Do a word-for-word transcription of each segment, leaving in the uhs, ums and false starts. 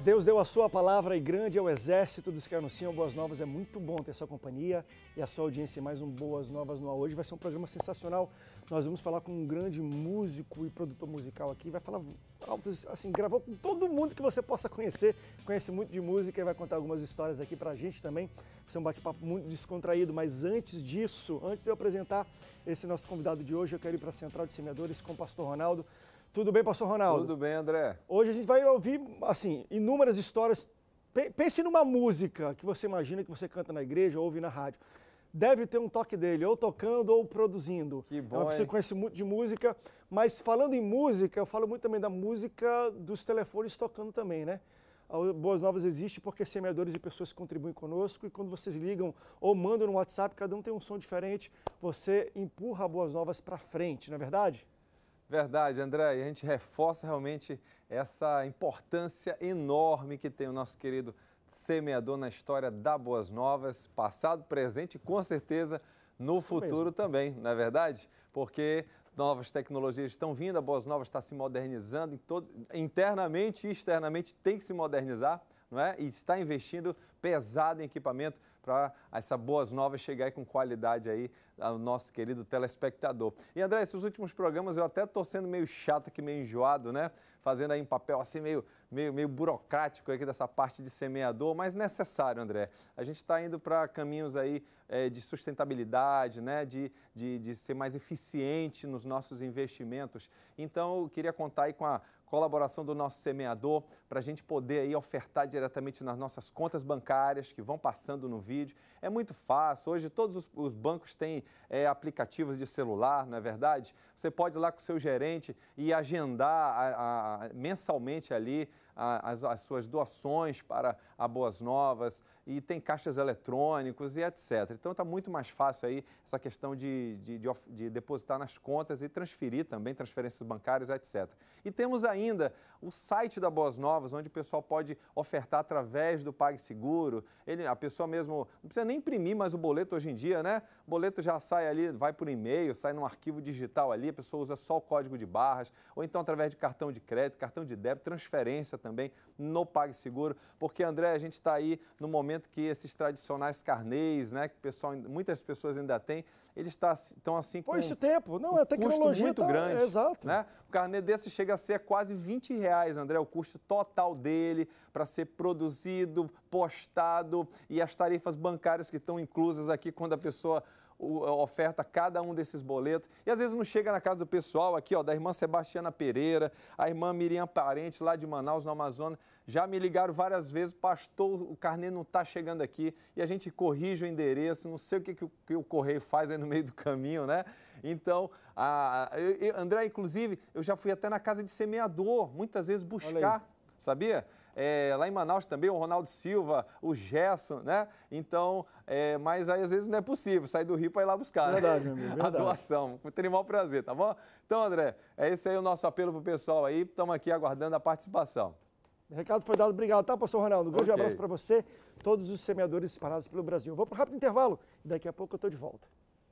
Deus deu a sua palavra e grande é o exército dos que anunciam boas novas. É muito bom ter sua companhia e a sua audiência em mais um Boas Novas no Ar. Hoje vai ser um programa sensacional. Nós vamos falar com um grande músico e produtor musical aqui. Vai falar altos, assim, gravou com todo mundo que você possa conhecer. Conhece muito de música e vai contar algumas histórias aqui pra gente também. Vai ser um bate-papo muito descontraído, mas antes disso, antes de eu apresentar esse nosso convidado de hoje, eu quero ir para a Central de Semeadores com o pastor Ronaldo. Tudo bem, pastor Ronaldo? Tudo bem, André. Hoje a gente vai ouvir, assim, inúmeras histórias. Pense numa música que você imagina que você canta na igreja ou ouve na rádio. Deve ter um toque dele, ou tocando ou produzindo. Que bom, é uma pessoa que conhece muito de música, mas falando em música, eu falo muito também da música dos telefones tocando também, né? A Boas Novas existe porque semeadores e pessoas contribuem conosco e quando vocês ligam ou mandam no WhatsApp, cada um tem um som diferente, você empurra a Boas Novas para frente, não é verdade? Verdade, André, e a gente reforça realmente essa importância enorme que tem o nosso querido semeador na história da Boas Novas, passado, presente e com certeza no Isso futuro mesmo. também, não é verdade? Porque novas tecnologias estão vindo, a Boas Novas está se modernizando, em todo, internamente e externamente tem que se modernizar, não é? E está investindo pesado em equipamento para essa Boas Novas chegar aí com qualidade aí ao nosso querido telespectador. E André, esses últimos programas eu até estou sendo meio chato aqui, meio enjoado, né? Fazendo aí um papel assim meio, meio, meio burocrático aqui dessa parte de semeador, mas necessário, André. A gente está indo para caminhos aí é, de sustentabilidade, né? De, de, de ser mais eficiente nos nossos investimentos. Então eu queria contar aí com a colaboração do nosso semeador para a gente poder aí ofertar diretamente nas nossas contas bancárias que vão passando no vídeo. É muito fácil, hoje todos os, os bancos têm é, aplicativos de celular, não é verdade? Você pode ir lá com o seu gerente e agendar a, a, mensalmente ali a, as, as suas doações para a Boas Novas e tem caixas eletrônicos e etcétera. Então está muito mais fácil aí essa questão de, de, de, de depositar nas contas e transferir também, transferências bancárias, etcétera. E temos ainda o site da Boas Novas, onde o pessoal pode ofertar através do PagSeguro. Ele, a pessoa mesmo, não precisa nem imprimir mais o boleto hoje em dia, né? O boleto já sai ali, vai por e-mail, sai num arquivo digital ali, a pessoa usa só o código de barras, ou então através de cartão de crédito, cartão de débito, transferência também no PagSeguro, porque, André, a gente está aí no momento que esses tradicionais carnês, né, que o pessoal, muitas pessoas ainda têm, eles tá, estão assim com Foi esse tempo, não, a tecnologia custo muito tá, grande. É, exato. Né? O carnê desse chega a ser quase vinte reais, André, o custo total dele para ser produzido, postado e as tarifas bancárias que estão inclusas aqui quando a pessoa oferta cada um desses boletos. E às vezes não chega na casa do pessoal aqui, ó, da irmã Sebastiana Pereira, a irmã Miriam Parente lá de Manaus, no Amazonas. Já me ligaram várias vezes, pastor, o carnê não está chegando aqui. E a gente corrige o endereço, não sei o que, que, o, que o correio faz aí no meio do caminho, né? Então, a, eu, André, inclusive, eu já fui até na casa de semeador, muitas vezes buscar, sabia? É, lá em Manaus também, o Ronaldo Silva, o Gerson, né? Então, é, mas aí às vezes não é possível sair do Rio para ir lá buscar, Verdade, né? meu amigo, A verdade. doação. Teria o maior prazer, tá bom? Então, André, é esse aí o nosso apelo para o pessoal aí. Estamos aqui aguardando a participação. O recado foi dado, obrigado, tá, pastor Ronaldo? Um grande Ok. abraço para você, todos os semeadores espalhados pelo Brasil. Eu vou para um rápido intervalo e daqui a pouco eu estou de volta.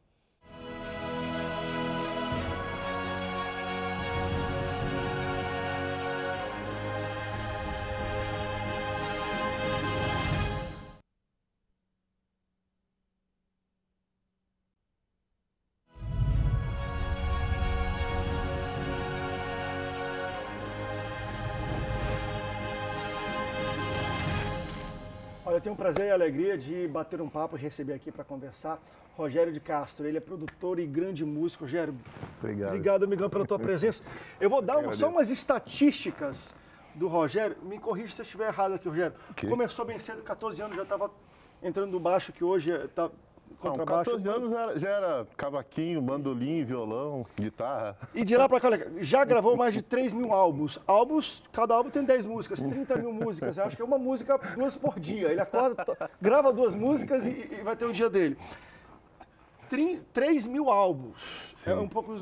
Olha, eu tenho o prazer e a alegria de bater um papo e receber aqui para conversar Rogério de Castro. Ele é produtor e grande músico. Rogério, Obrigado. Obrigado, amigão, pela tua presença. Eu vou dar Eu um, só agradeço. umas estatísticas do Rogério. Me corrija se eu estiver errado aqui, Rogério. Ok. Começou bem cedo, catorze anos, já estava entrando no baixo, que hoje está Não, contrabaixo. catorze anos era- já era cavaquinho, bandolim, violão, guitarra. E de lá para cá, olha, já gravou mais de três mil álbuns. Álbuns, cada álbum tem dez músicas, trinta mil músicas. Eu acho que é uma música, duas por dia. Ele acorda, to- grava duas músicas e, e vai ter o dia dele. Trin- três mil álbuns, Sim. é um pouco dos números.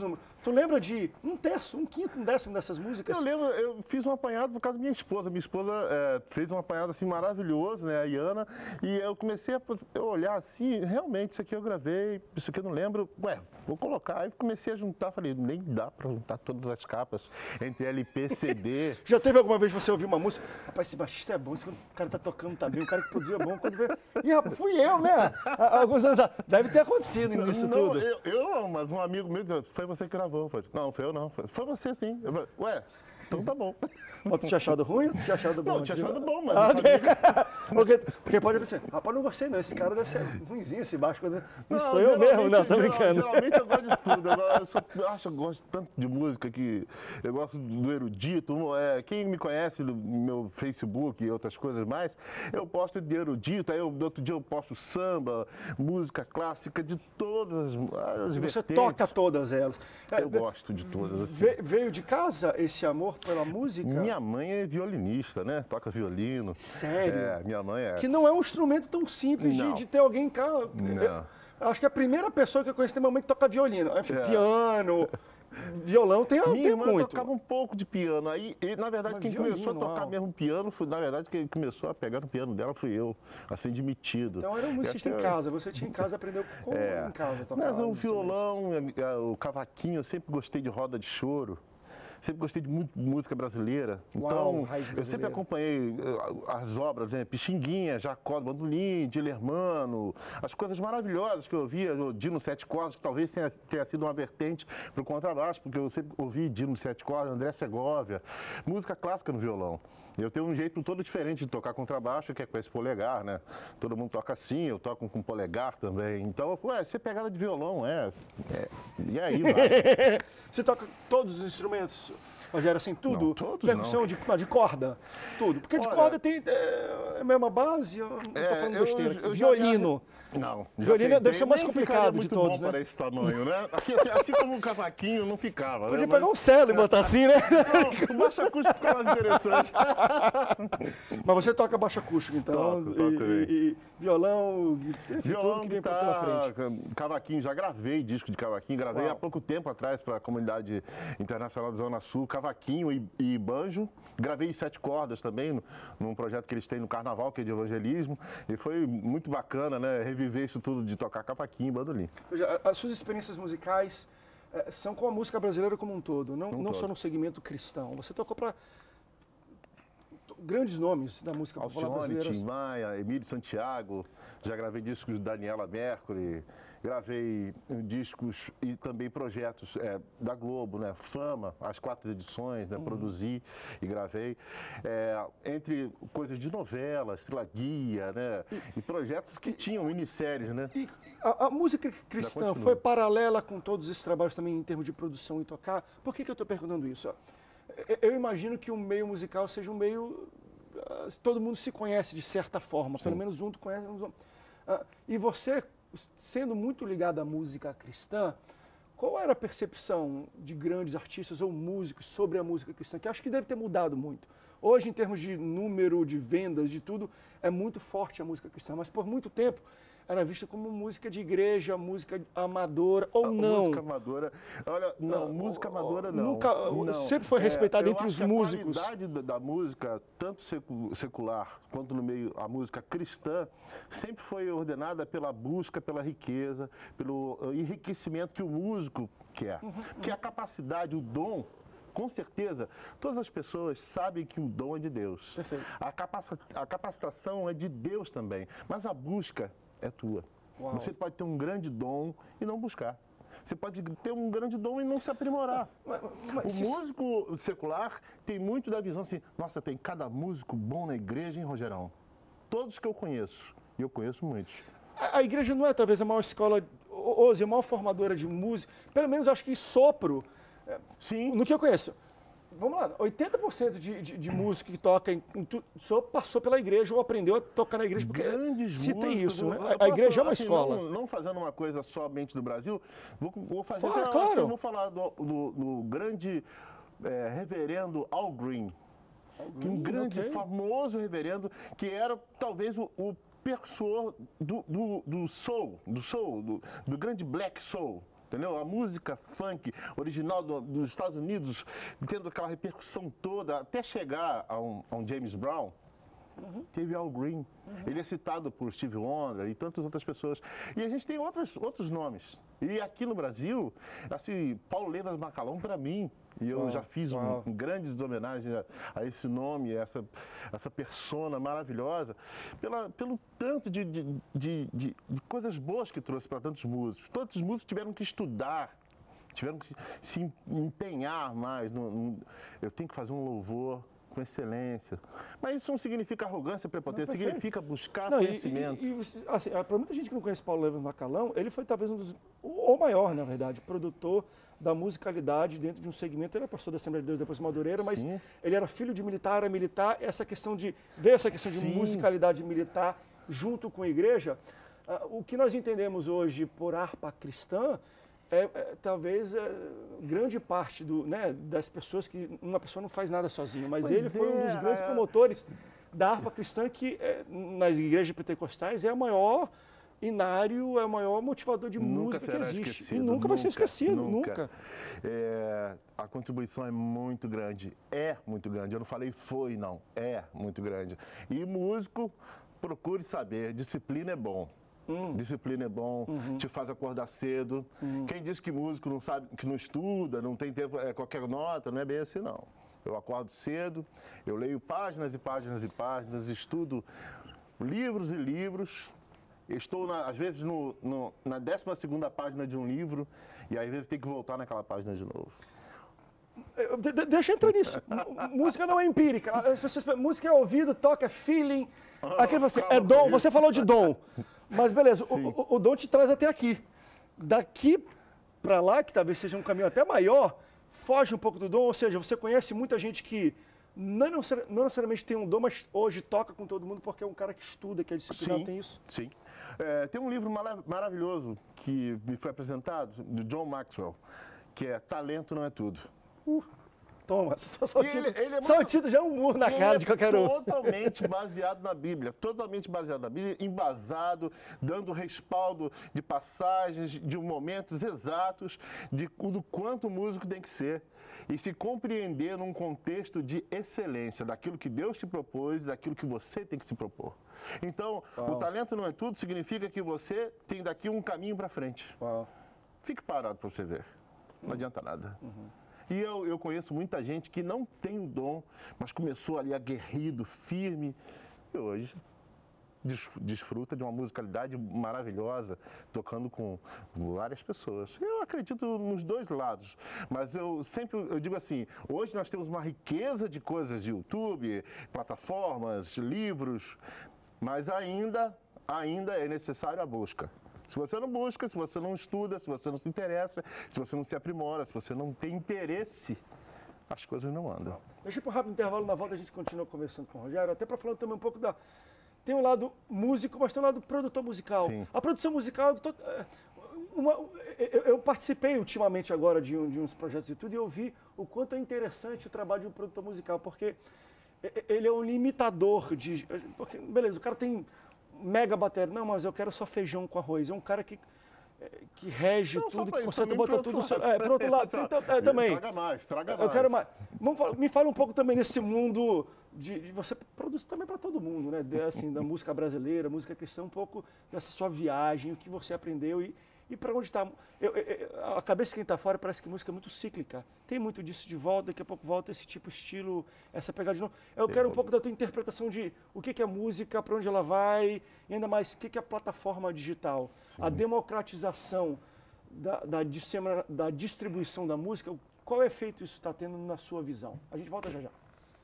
Tu lembra de um terço, um quinto, um décimo dessas músicas? Eu lembro, eu fiz um apanhado por causa da minha esposa. Minha esposa é, fez um apanhado assim maravilhoso, né, a Iana, e eu comecei a eu olhar assim, realmente, isso aqui eu gravei, isso aqui eu não lembro, ué, vou colocar. Aí comecei a juntar, falei, nem dá pra juntar todas as capas, entre L P, C D. Já teve alguma vez você ouviu uma música? Rapaz, esse baixista é bom, esse cara tá tocando, tá bem, o cara que produziu é bom. Quando vê, ih, rapaz, fui eu, né? Há alguns anos atrás. Deve ter acontecido isso não, tudo. Eu, eu não, mas um amigo meu disse, foi você que gravou. Eu falei, não, foi eu não. Foi, foi você sim. Eu falei, ué, então tá bom. Mas tu tinha achado ruim ou tu tinha achado bom? Não, eu tinha achado bom, mas Ah, não sabia. porque, porque pode acontecer, rapaz, não gostei não, esse cara deve ser ruimzinho esse baixo. Isso Não, sou eu mesmo, não, tô geral- brincando. Geralmente eu gosto de tudo. Eu, eu, sou, eu acho que eu gosto tanto de música que eu gosto do erudito. É, quem me conhece no meu Facebook e outras coisas mais, eu posto de erudito. Aí eu, no outro dia eu posto samba, música clássica, de todas as Você vertentes. toca todas elas. Eu gosto de todas. Assim. Ve- Veio de casa esse amor pela música? Minha mãe é violinista, né? Toca violino. Sério? É, minha mãe é. Que não é um instrumento tão simples de, Não. de ter alguém em casa. Não. Eu acho que a primeira pessoa que eu conheço tem uma mãe que toca violino. Enfim, piano, violão tem, Minha tem irmã muito. tocava um pouco de piano. Aí, e, na verdade, Mas quem violino, começou a tocar uau. mesmo piano, foi, na verdade, quem começou a pegar no piano dela fui eu, assim, de metido. Então era um E musicista em até- casa. Você tinha em casa, aprendeu como É. em casa tocar. Mas o os instrumentos. violão, eh, eh, o cavaquinho, eu sempre gostei de roda de choro. Sempre gostei de muito música brasileira. Uau, Então, raiz eu sempre brasileira. acompanhei eh, as obras, né? Pixinguinha, Jacó do Bandolim, Dilermano, as coisas maravilhosas que eu ouvia, o Dino Sete Cordas, que talvez tenha, tenha sido uma vertente para o contrabaixo, porque eu sempre ouvi Dino Sete Cordas, André Segovia, música clássica no violão. Eu tenho um jeito todo diferente de tocar contrabaixo, que é com esse polegar, né? Todo mundo toca assim, eu toco com polegar também. Então, eu falei, ué, isso é pegada de violão, é. é. E aí, vai. Você toca todos os instrumentos, Rogério, assim, tudo? Não, todos Percussão não. de, de corda? Tudo. Porque de Olha, corda tem é, a mesma base, eu não tô É, falando eu- besteira. eu já- Violino. Não. já Violino deve tentei, ser o mais nem complicado ficaria de muito todos, bom né? para esse tamanho, né? Aqui, assim, assim como um cavaquinho não ficava. Podia né? pegar um cello e botar assim, né? Não, o baixo acústico fica mais interessante. Mas você toca baixo acústico, então. Toco, e, toco e- também. e violão, enfim, tudo Violão, que vem pra- pela frente. guitarra, cavaquinho, já gravei disco de cavaquinho, gravei Uau. há pouco tempo atrás para a comunidade internacional da Zona Sul, cavaquinho e, e banjo. Gravei sete cordas também, no- num projeto que eles têm no Carnaval, que é de evangelismo, e foi muito bacana, né, reviver isso tudo de tocar cavaquinho e bandolim. Veja, as suas experiências musicais eh, são com a música brasileira como um todo, não, Um não só todo. no segmento cristão. Você tocou para grandes nomes da música popular Alcione, brasileira. Tim Maia, Emílio Santiago, já gravei discos de Daniela Mercury, gravei eh, discos e também projetos eh, da Globo, né? Fama, as quatro edições, né? Produzi e gravei. Eh, entre coisas de novela, Estrela Guia, né? E projetos que tinham minisséries, né? E a, a música cristã continua. foi paralela com todos esses trabalhos também em termos de produção e tocar? Por que, que eu estou perguntando isso? Ó, eu- Eu imagino que o meio musical seja um meio... ah, todo mundo se conhece de certa forma, pelo menos um tu conhece. uns- ah, E você, sendo muito ligado à música cristã, qual era a percepção de grandes artistas ou músicos sobre a música cristã? Que eu acho que deve ter mudado muito. Hoje, em termos de número, de vendas, de tudo, é muito forte a música cristã, mas por muito tempo era vista como música de igreja, música amadora, ou A não. Música amadora. Olha, não, Não, música amadora não. nunca- não. sempre foi respeitada eu entre acho os que músicos. A qualidade da, da música, tanto secu- secular quanto no meio a música cristã, sempre foi ordenada pela busca pela riqueza, pelo eh, enriquecimento que o músico quer. Que a capacidade, o dom. Com certeza, todas as pessoas sabem que o dom é de Deus. Perfeito. A, capaci- a capacitação é de Deus também, mas a busca é tua. Uau. Você pode ter um grande dom e não buscar. Você pode ter um grande dom e não se aprimorar. Mas- mas O se- músico secular tem muito da visão assim, nossa, tem cada músico bom na igreja, hein, Rogerão? Todos que eu conheço, e eu conheço muitos. A, a igreja não é talvez a maior escola, hoje, a maior formadora de música, pelo menos acho que sopro, Sim, no que eu conheço. Vamos lá, oitenta por cento de, de, de músico que toca em, em tu, só passou pela igreja ou aprendeu a tocar na igreja, porque grandes se tem músicos, isso, né? eu A- A, posso, igreja é uma assim, escola. Não, não fazendo uma coisa somente do Brasil, vou, vou fazer, Fala, assim, claro. vou falar do, do- do grande eh, reverendo Al Green, que um grande, ok. famoso reverendo, que era talvez o, o precursor do, do, do soul, do soul, do, do grande black soul. entendeu? A música funk original do, dos Estados Unidos, tendo aquela repercussão toda, até chegar a um, a um James Brown, uhum. teve Al Green. Uhum. Ele é citado por Stevie Wonder e tantas outras pessoas. E a gente tem outros, outros nomes. E aqui no Brasil, assim, Paulo Levas Macalão, para mim, e eu uau, já fiz um, um grandes homenagens a, a esse nome, a essa, essa persona maravilhosa, pela, pelo tanto de, de, de, de, de coisas boas que trouxe para tantos músicos. Tantos músicos tiveram que estudar, tiveram que se, se empenhar mais. No, no, eu tenho que fazer um louvor com excelência. Mas isso não significa arrogância, prepotência, significa buscar não, conhecimento. E, e, e assim, para muita gente que não conhece Paulo Levas Macalão, ele foi talvez um dos, ou maior, na verdade, produtor da musicalidade dentro de um segmento. Ele é pastor da Assembleia de Deus depois de Madureira, mas Sim. ele era filho de militar, era militar. Essa questão de ver essa questão Sim. de musicalidade militar junto com a igreja, uh, o que nós entendemos hoje por harpa cristã, É, é, talvez é, grande parte do, né, das pessoas que uma pessoa não faz nada sozinho, mas pois ele foi é, um dos grandes promotores da harpa cristã que é, nas igrejas pentecostais é o maior inário, é o maior motivador de nunca música que existe. Esquecido, e nunca, nunca vai ser esquecido, nunca. nunca. É, a contribuição é muito grande, é muito grande. Eu não falei foi, não, é muito grande. E músico, procure saber, disciplina é bom. Hum. Disciplina é bom, uhum. te faz acordar cedo. Uhum. Quem diz que músico não sabe, que não estuda, não tem tempo, é qualquer nota, não é bem assim não. Eu acordo cedo, eu leio páginas e páginas e páginas, estudo livros e livros. Estou, na, às vezes, no, no, na décima segunda página de um livro e às vezes tem que voltar naquela página de novo. De, de, deixa eu entrar nisso. Música não é empírica. As pessoas, música é ouvido, toca, é feeling. Aquilo você, é dom, você falou de dom. Mas beleza, o, o, o dom te traz até aqui. Daqui para lá, que talvez seja um caminho até maior, foge um pouco do dom, ou seja, você conhece muita gente que não, não necessariamente tem um dom, mas hoje toca com todo mundo porque é um cara que estuda, que é disciplinado, sim, tem isso? Sim. É, tem um livro maravilhoso que me foi apresentado, do John Maxwell, que é Talento Não É Tudo. Uh. Toma, só, só, o título, ele, ele é só muito, o título já é um murro na cara de qualquer um. Totalmente baseado na Bíblia, totalmente baseado na Bíblia, embasado, dando respaldo de passagens, de momentos exatos, de, do quanto o músico tem que ser. E se compreender num contexto de excelência, daquilo que Deus te propôs e daquilo que você tem que se propor. Então, Uau. o talento não é tudo, significa que você tem daqui um caminho para frente. Uau. Fique parado para você ver, não uhum. adianta nada. Uhum. E eu, eu conheço muita gente que não tem o dom, mas começou ali aguerrido, firme, e hoje desfruta de uma musicalidade maravilhosa, tocando com várias pessoas. Eu acredito nos dois lados, mas eu sempre eu digo assim, hoje nós temos uma riqueza de coisas de YouTube, plataformas, livros, mas ainda, ainda é necessário a busca. Se você não busca, se você não estuda, se você não se interessa, se você não se aprimora, se você não tem interesse, as coisas não andam. Deixa eu ir para um rápido intervalo, na volta a gente continua conversando com o Rogério, até para falar também um pouco da... Tem um lado músico, mas tem um lado produtor musical. Sim. A produção musical... Uma, eu, eu participei ultimamente agora de, um, de uns projetos e tudo, e eu vi o quanto é interessante o trabalho de um produtor musical, porque ele é um limitador de... Porque, beleza, o cara tem... mega bateria, não, mas eu quero só feijão com arroz. É um cara que, que rege não, tudo, que conserta, bota tudo... Lado, é, para outro lado, então, é, também. Traga mais, traga eu mais. Quero mais. Vamos, me fala um pouco também desse mundo, de, de você produz também para todo mundo, né? De, assim, da música brasileira, música cristã, um pouco dessa sua viagem, o que você aprendeu e, e para onde está. A cabeça de quem está fora parece que música é muito cíclica. Tem muito disso de volta, daqui a pouco volta esse tipo de estilo, essa pegada de novo. Eu quero um pouco da tua interpretação de o que é música, para onde ela vai, e ainda mais o que é a plataforma digital. Sim. A democratização da, da, da distribuição da música, qual efeito isso está tendo na sua visão? A gente volta já já.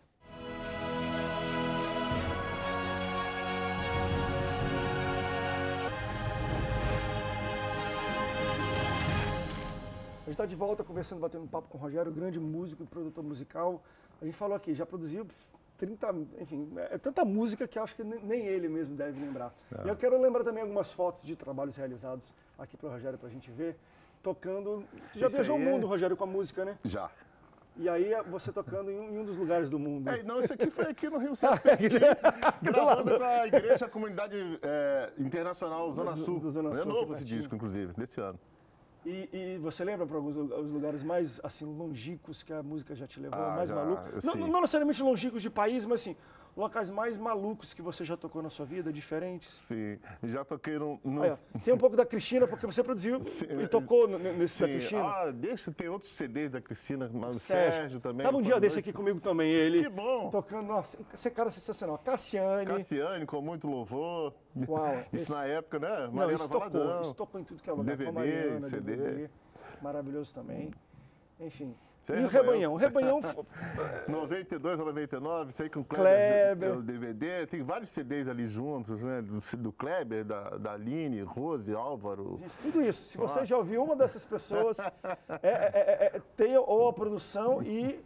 A gente está de volta conversando, batendo um papo com o Rogério, grande músico e produtor musical. A gente falou aqui, já produziu trinta, enfim, é tanta música que acho que nem ele mesmo deve lembrar. É. E eu quero lembrar também algumas fotos de trabalhos realizados aqui para o Rogério, para a gente ver, tocando... Tu já Isso viajou o mundo, é... Rogério, com a música, né? Já. E aí você tocando em um, em um dos lugares do mundo. É, não, isso aqui foi aqui no Rio São gravando com a Igreja Comunidade é, Internacional Zona do, Sul. Do Zona é Sul, novo esse disco, inclusive, desse ano. E, e você lembra para alguns lu- os lugares mais assim longínquos que a música já te levou, Ah, mais já, malucos? Não, sim. não necessariamente longínquos de país, mas assim, locais mais malucos que você já tocou na sua vida, diferentes. Sim, já toquei no... no... Aí, ó, tem um pouco da Cristina, porque você produziu e tocou n- n- nesse da Sim. Cristina. Ah, deixa, tem outros C Ds da Cristina, mas o Sérgio. Sérgio também. Tava um dia foram desse dois. aqui comigo também, ele. Que bom. Tocando, nossa, esse cara é sensacional. Cassiane. Cassiane, com muito louvor. Uau. Isso esse- na época, né? Não, Mariana isso tocou, Valadão. isso tocou em tudo que é lugar. D V D, com a Mariana, C D. Maravilhoso também. Enfim. Você e é o Rebanhão? Rebanhão. O Rebanhão fo- noventa e dois a noventa e nove, sei que o Kleber. Kleber, o D V D, tem vários C Ds ali juntos, né? Do, do Kleber, da, da Aline, Rose, Álvaro. Gente, tudo isso. Se você Nossa. já ouviu uma dessas pessoas, é, é, é, é, tem ou a produção e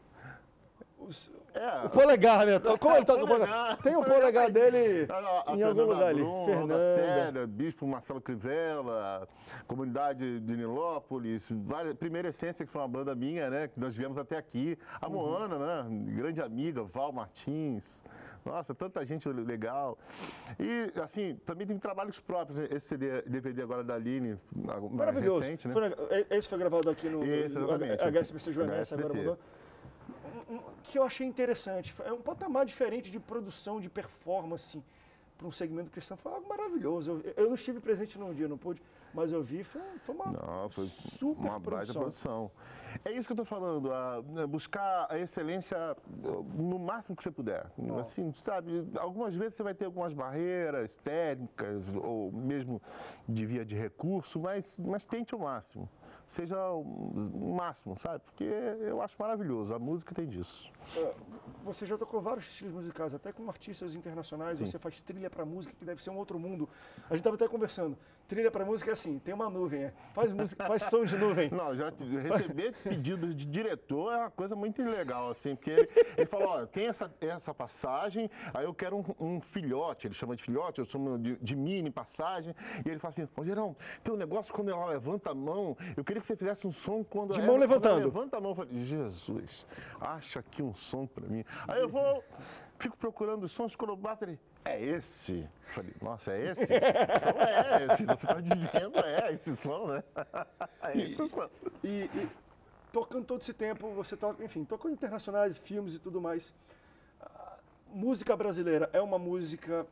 os- É, o polegar, né? Como ele toca o Polegar. polegar? Tem um polegar dele A- a em algum Fernanda lugar ali. Brum, Fernanda. Roda Séria, Bispo Marcelo Crivella, Comunidade de Nilópolis, várias, Primeira Essência, que foi uma banda minha, né? Que nós viemos até aqui. A Moana, né? Grande amiga, Val Martins. Nossa, tanta gente legal. E, assim, também tem trabalhos próprios, né? Esse C D, D V D agora da Aline, mais Maravilhoso. recente, né? Foi na- esse foi gravado aqui no, Esse, no exatamente. H S B C Joanense, agora H S B C. mudou. Um- um- Que eu achei interessante. É um patamar diferente de produção, de performance para um segmento cristão. Foi algo maravilhoso. Eu, eu não estive presente num dia, não pude, mas eu vi, foi, foi uma Não, foi super uma baita produção. produção. É isso que eu estou falando, a, né, buscar a excelência uh, no máximo que você puder. Assim, sabe, algumas vezes você vai ter algumas barreiras técnicas ou mesmo de via de recurso, mas, mas tente o máximo. Seja o o máximo, sabe? Porque eu acho maravilhoso, a música tem disso. É, Você já tocou vários estilos musicais, até com artistas internacionais, Sim. você faz trilha para música, que deve ser um outro mundo. A gente estava até conversando. Trilha para música é assim, tem uma nuvem, é. Faz música, faz som de nuvem. Não, já te- receber pedidos de diretor é uma coisa muito legal, assim, porque ele, ele falou, olha, tem essa, essa passagem, aí eu quero um, um filhote, ele chama de filhote, eu chamo de, de mini passagem, e ele fala assim, ô Gerão, tem um negócio quando ela levanta a mão, eu queria que você fizesse um som quando De ela, mão quando ela levantando. levanta a mão. Eu falei, Jesus, acha aqui um som pra mim. Aí eu vou, fico procurando os sons, quando eu bato ele, é esse? Eu falei, nossa, é esse? Não é esse, você tá dizendo, é esse som, né? É esse som. E, e tocando todo esse tempo, você toca, enfim, tocou em internacionais, filmes e tudo mais. A música brasileira é uma música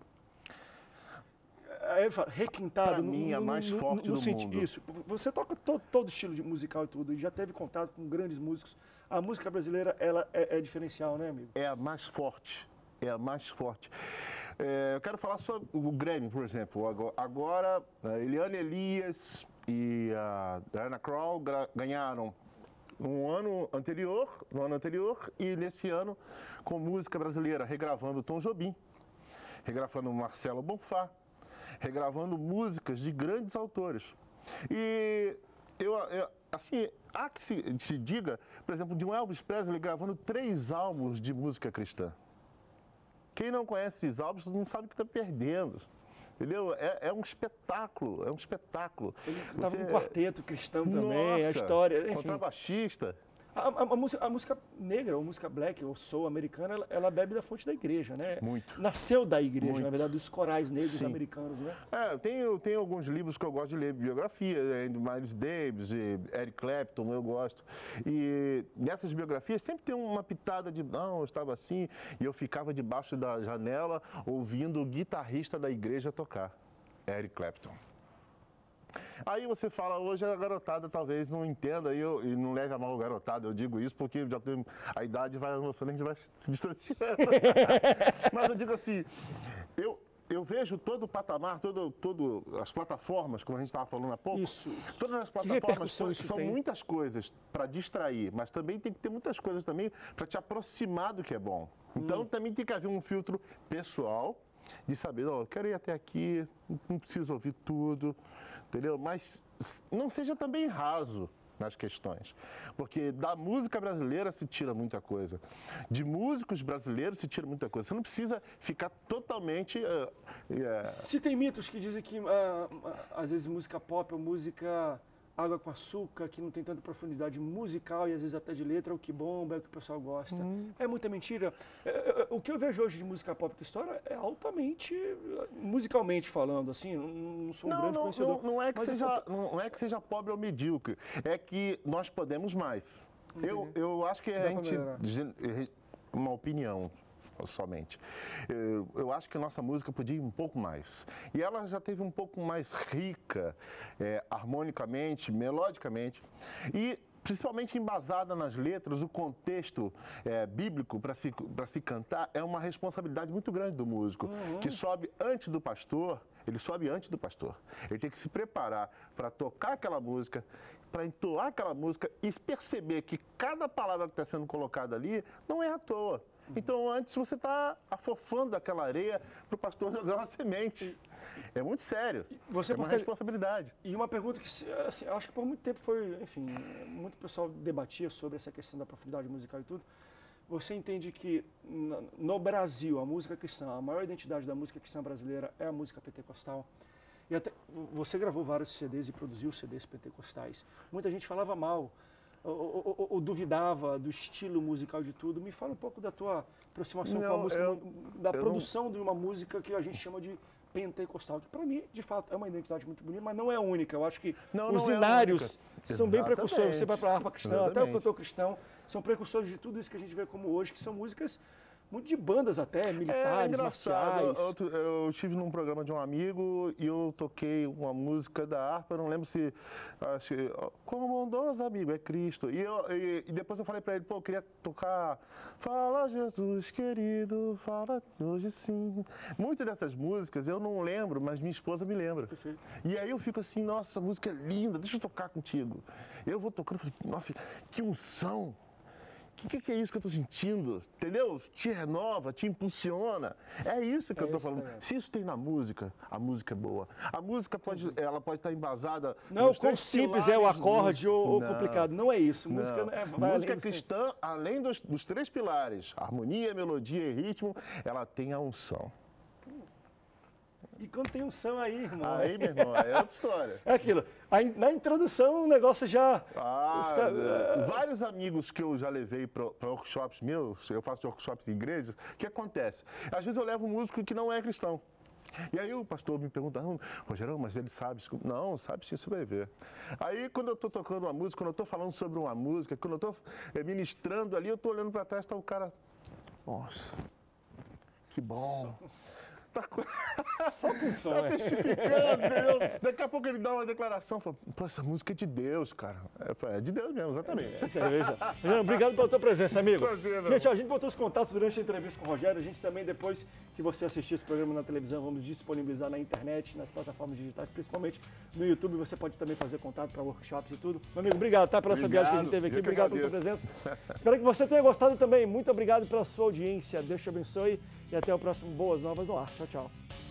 aí eu falo, requintada Pra mim, a mais forte do mundo. Isso. Você toca todo, todo estilo de musical e tudo, e já teve contato com grandes músicos. A música brasileira, ela é, é diferencial, né, amigo? É a mais forte, é a mais forte. É, eu quero falar sobre o Grammy, por exemplo. Agora, agora a Eliane Elias e a Diana Krall gra- ganharam no ano anterior, no ano anterior e nesse ano com música brasileira, regravando Tom Jobim, regravando Marcelo Bonfá, regravando músicas de grandes autores. E eu, eu assim, há que se, se diga, por exemplo, de um Elvis Presley gravando três álbuns de música cristã. Quem não conhece esses álbuns não sabe o que está perdendo. Entendeu? É, é um espetáculo, é um espetáculo. Ele estava Você- com um quarteto cristão também, a Nossa, história, enfim. contrabaixista. A, a- a música, a música negra, ou música black, ou soul americana, ela, ela bebe da fonte da igreja, né? Muito. Nasceu da igreja, Muito. na verdade, dos corais negros Sim. americanos, né? É, eu tenho, eu tenho alguns livros que eu gosto de ler, biografia, é, de Miles Davis, de Eric Clapton, eu gosto. E nessas biografias sempre tem uma pitada de, não, eu estava assim, e eu ficava debaixo da janela ouvindo o guitarrista da igreja tocar, Eric Clapton. Aí você fala, hoje a garotada talvez não entenda, e, eu, e não leve a mal o garotada, eu digo isso porque já tem, a idade vai avançando, a gente vai se distanciando. Mas eu digo assim, eu, eu vejo todo o patamar, todo, todo as plataformas, como a gente estava falando há pouco. Isso. Todas as Que plataformas repercussão são, isso são tem? muitas coisas para distrair, mas também tem que ter muitas coisas também para te aproximar do que é bom. Então também tem que haver um filtro pessoal de saber, ó, eu quero ir até aqui, não preciso ouvir tudo, entendeu? Mas não seja também raso nas questões, porque da música brasileira se tira muita coisa, de músicos brasileiros se tira muita coisa. Você não precisa ficar totalmente eh, eh, Se tem mitos que dizem que, ah, ah, às vezes, música pop ou música água com açúcar, que não tem tanta profundidade musical e às vezes até de letra, é o que bomba, é o que o pessoal gosta. Hum. É muita mentira. É, é, o que eu vejo hoje de música pop que estoura é altamente, musicalmente falando, assim, não sou um não, grande não, conhecedor. Não, não, é que seja, eu... não é que seja pobre ou medíocre, é que nós podemos mais. Eu, eu acho que a gente, uma opinião somente, eu, eu acho que a nossa música podia ir um pouco mais. E ela já teve um pouco mais rica, é, harmonicamente, melodicamente, e principalmente embasada nas letras, o contexto é, bíblico para se, para se cantar é uma responsabilidade muito grande do músico, uhum. que sobe antes do pastor, ele sobe antes do pastor. Ele tem que se preparar para tocar aquela música, para entoar aquela música e perceber que cada palavra que está sendo colocada ali não é à toa. Então, antes você está afofando aquela areia para o pastor jogar uma semente. É muito sério. Você é uma responsabilidade. E uma pergunta que, assim, acho que por muito tempo foi, enfim, muito pessoal debatia sobre essa questão da profundidade musical e tudo. Você entende que no Brasil, a música cristã, a maior identidade da música cristã brasileira é a música pentecostal? E até, você gravou vários C Ds e produziu C Ds pentecostais. Muita gente falava mal, ou, ou, ou duvidava do estilo musical de tudo. Me fala um pouco da tua aproximação não, com a música, eu, da eu produção não... de uma música que a gente chama de pentecostal, que para mim, de fato, é uma identidade muito bonita, mas não é única. Eu acho que não, os não inários é são bem precursores. Você vai para a harpa cristã, Exatamente. até o cantor cristão, são precursores de tudo isso que a gente vê como hoje, que são músicas muito de bandas até, militares, é marciais. Eu, eu, eu estive num programa de um amigo e eu toquei uma música da harpa, eu não lembro se... Acho, como bondoso amigo, é Cristo. E, eu, e, e depois eu falei para ele, pô, eu queria tocar... Fala Jesus querido, fala hoje sim. Muitas dessas músicas eu não lembro, mas minha esposa me lembra. Perfeito. E aí eu fico assim, nossa, essa música é linda, deixa eu tocar contigo. Eu vou tocando, falei, nossa, que unção. O que, que é isso que eu estou sentindo? Entendeu? Te renova, te impulsiona. É isso que é eu estou falando. É. Se isso tem na música, a música é boa. A música pode, ela pode estar embasada... Não é o quão simples é o acorde ou, ou complicado. Não é isso. Música, não. É, música cristã, além dos, dos três pilares, harmonia, melodia e ritmo, ela tem a unção. E quando tem unção aí, irmão. Aí, meu irmão, é outra história. É aquilo. Aí, na introdução, o negócio já... Ah, car... é... Vários amigos que eu já levei para workshops meus, eu faço workshops em igrejas, o que acontece? Às vezes eu levo um músico que não é cristão. E aí o pastor me pergunta, Rogério, mas ele sabe? Não, sabe sim, você vai ver. Aí quando eu estou tocando uma música, quando eu estou falando sobre uma música, quando eu estou ministrando ali, eu estou olhando para trás, está o cara... Nossa, que bom... Tá, só com som, tá testificando, entendeu? Daqui a pouco ele dá uma declaração, fala, pô, essa música é de Deus, cara. É, é de Deus mesmo, exatamente. É, certeza. Obrigado pela tua presença, amigo. Prazer, gente, ó, a gente botou os contatos durante a entrevista com o Rogério. A gente também, depois que você assistir esse programa na televisão, vamos disponibilizar na internet, nas plataformas digitais, principalmente no YouTube. Você pode também fazer contato para workshops e tudo. Meu amigo, obrigado, tá, pela essa viagem que a gente teve aqui. Obrigado pela tua presença. Espero que você tenha gostado também. Muito obrigado pela sua audiência. Deus te abençoe e até o próximo Boas Novas no Ar. Tchau, tchau.